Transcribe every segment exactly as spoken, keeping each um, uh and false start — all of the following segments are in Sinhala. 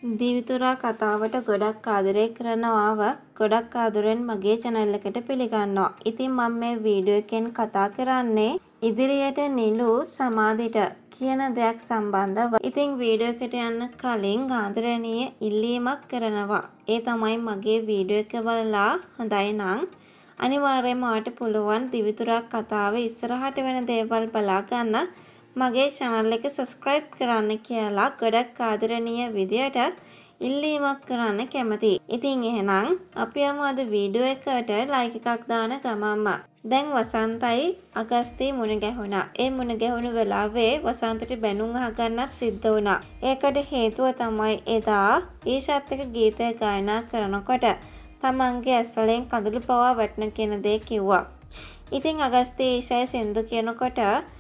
දිවිතුරා කතාවට ගොඩක් ආදරේ කරනවාව ගොඩක් ආදරෙන් මගේ channel එකට පිළිගන්නවා. ඉතින් මම මේ වීඩියෝ එකෙන් කතා කරන්නේ ඉදිරියට නිලු සමාධිට කියන දෙයක් සම්බන්ධව. ඉතින් වීඩියෝ එකට යන්න කලින් ආදරණීය ඉල්ලීමක් කරනවා. ඒ තමයි මගේ වීඩියෝ එක බලලා හොඳයි නම් අනිවාර්යයෙන්ම ඔයාලට පුළුවන් දිවිතුරා කතාවේ ඉස්සරහට වෙන දේවල් බලා ගන්න මගේ channel එක subscribe කරන්න කියලා ගොඩක් ආදරණීය විදියට ඉල්ලීමක් කරන්න කැමතියි. ඉතින් එහෙනම් අපි යමු අද වීඩියෝ එකට like එකක් දාන ගමන්ම. දැන් වසන්තයි අගස්තී මුණ ගැහුණා. ඒ මුණ ගැහුණු වෙලාවේ වසන්තට බැනුම් අහගන්නත් සිද්ධ වුණා. ඒකට හේතුව තමයි එදා ඊෂාත් එක්ක ගීතය ගායනා කරනකොට තමන්ගේ ඇස් වලින් කඳුළු පවා වැටෙන කියන දේ කිව්වා. ඉතින් අගස්තී ඊෂායි සින්දු කියනකොට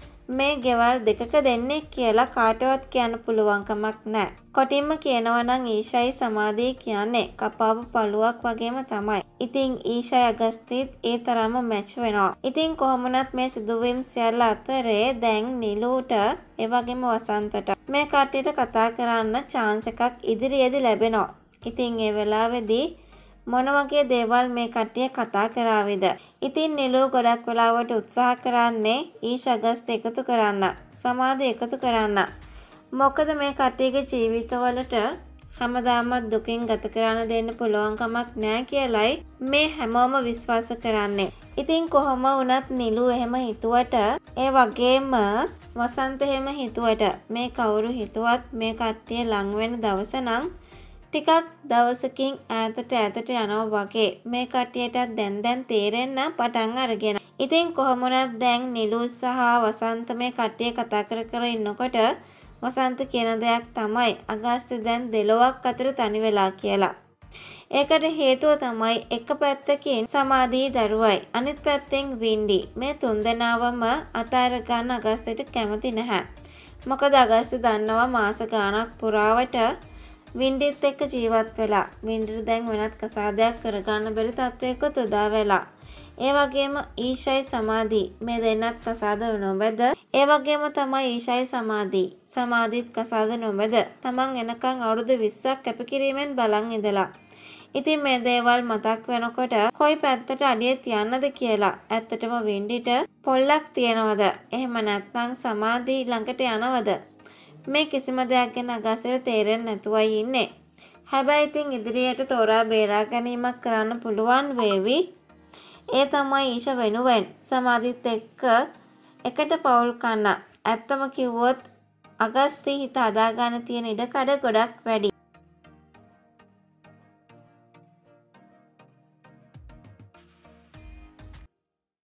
මේ ගෙවල් දෙකක දෙන්නේ කියලා කාටවත් කියන්න පුළුවන් කමක් නැහැ. කොටින්ම කියනවා නම් ඊෂායි සමාධිය කියන්නේ කපාපු පළුවක් වගේම තමයි. ඉතින් ඊෂායි අගස්තිත් ඒ තරම්ම මැච් වෙනවා. ඉතින් කොහොමනත් මේ සිදුවීම් සියල්ල අතරේ දැන් නිලුට ඒ වගේම වසන්තට මේ කට්ටියට කතා කරන්න chance එකක් ඉදිරියේදී ලැබෙනවා. ඉතින් ඒ වෙලාවේදී මොන වගේ දේවල් මේ කට්ටිය කතා කරාවිද? ඉතින් නිලු ගොඩක් වෙලාවට උත්සාහ කරන්නේ ඊෂ අගස්ත එකතු කරන්න, සමාධි එකතු කරන්න. මොකද මේ කට්ටියගේ ජීවිතවලට හැමදාම දුකින් ගත කරන්න දෙන්න පුළුවන් කමක් නැහැ කියලයි මේ හැමෝම විශ්වාස කරන්නේ. ඉතින් කොහොම වුණත් නිලු එහෙම හිතුවට ඒ වගේම වසන්ත එහෙම හිතුවට මේ කවුරු හිතුවත් මේ කට්ටිය ලං වෙන දවස නම් ටිකක් දවසකින් ඈතට ඈතට යනවා වගේ මේ කට්ටියටත් දැන් දැන් තේරෙන්න පටන් අරගෙන. ඉතින් කොහොමුණත් දැන් නිලු සහ වසන්ත මේ කට්ටිය කතා කර කර ඉන්නකොට වසන්ත කියන දෙයක් තමයි අගස්ත දැන් දෙලොවක් අතර තනි වෙලා කියලා. ඒකට හේතුව තමයි එක පැත්තකින් සමාධී දරුවයි අනිත් පැත්තෙන් වින්ඩි මේ තුන්දෙනාවම අතාර ගන්න අගස්තට කැමති නැහැ. මොකද අගස්ත දන්නවා මාස ගාණක් පුරාවට වින්ඩිත් එක්ක ජීවත් වෙලා වින්ඩිට දැන් වෙනත් කසාදයක් කරගන්න බැරි තත්වයක උදා වෙලා. ඒ වගේම ඊෂායි සමාධි මේ දෙන්නත් කසාද නොමැද. ඒ වගේම තමයි ඊෂායි සමාධි සමාධිත් කසාද නොමැද. තමන් එනකන් අවුරුදු විස්සක් කැපකිරීමෙන් බලන් ඉඳලා. ඉතින් මේ දේවල් මතක් වෙනකොට කොයි පැත්තට අඩිය තියන්නද කියලා ඇත්තටම වින්ඩිට පොල්ලක් තියනවද? එහෙම නැත්නම් සමාධි ළඟට යනවද? මේ කිසිම දෙයක් ගැන අගස්තට තේරෙන්නේ නැතුවයි ඉන්නේ. හැබැයි ඉතින් ඉදිරියට තෝරා බේරා ගැනීමක් කරන්න පුළුවන් වේවි. ඒ තමයි ඊෂ වෙනුවෙන් සමාධිත් එක්ක එකට පවුල් කන්න. ඇත්තම කිව්වොත් අගස්තී හිත හදාගන්න තියෙන ඉඩකඩ ගොඩක් වැඩි.